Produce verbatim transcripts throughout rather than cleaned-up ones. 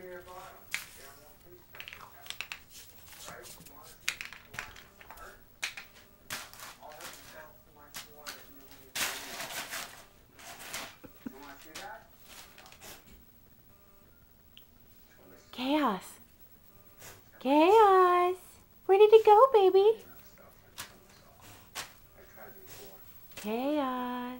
Chaos. Chaos. Where did it go, baby? Chaos.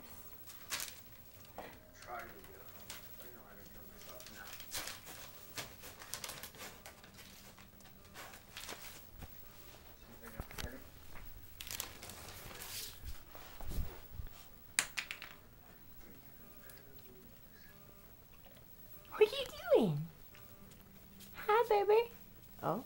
What are you doing? Hi, baby. Oh.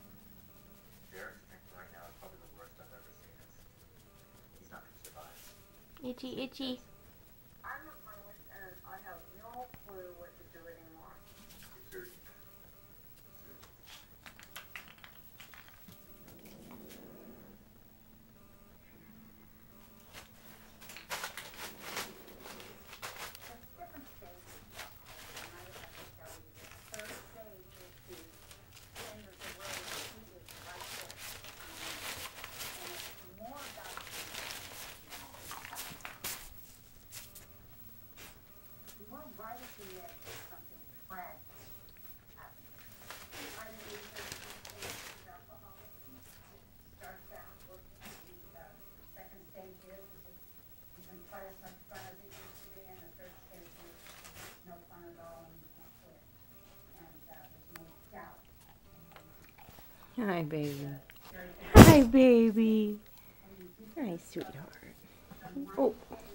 Itchy, itchy. I'm a journalist and I have no clue what to do anymore. There's different stages of culture, and I have to tell you the third stage is the end of the road. He is right there. Um, and it's more about we're right at the edge of something tragic happening. I didn't research this stage of alcoholism. It starts out looking at the, uh, the second stage is, is it, you can play as much fun as it used to be, and the third stage is no fun at all and you can't quit. And uh, there's no doubt. Hi, baby. Hi, baby. Hi, sweetheart. Oh.